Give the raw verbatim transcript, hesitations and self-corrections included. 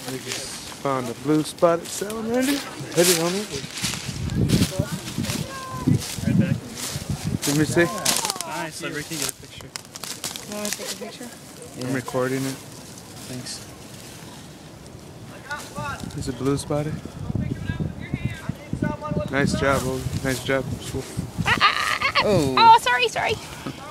We just found a blue spotted salamander. Headed on it. Right back. Let me see. Nice. So Ricky, get a picture. You want to take a picture? I'm recording it. Thanks. Is it blue spotted? Nice job, Old. Nice job. Ah, ah, ah, ah. Oh. Oh, sorry, sorry.